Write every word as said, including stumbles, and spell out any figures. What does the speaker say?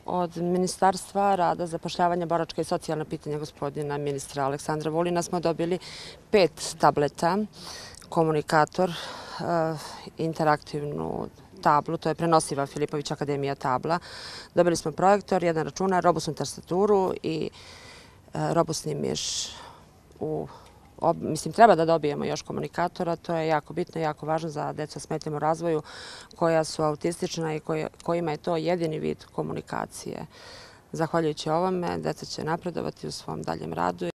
Od Ministarstva rada, zapošljavanja, boračka i socijalna pitanja gospodina ministra Aleksandra Vulina smo dobili pet tableta, komunikator, interaktivnu tablu, to je prenosiva Filipović Akademija tabla. Dobili smo projektor, jedan računar, robustnu tastaturu i robustni miš. Mislim, treba da dobijemo još komunikatora, to je jako bitno i jako važno za decu sa smetnjama u razvoju koja su autistična i kojima je to jedini vid komunikacije. Zahvaljujući ovome, deca će napredovati u svom daljem radu.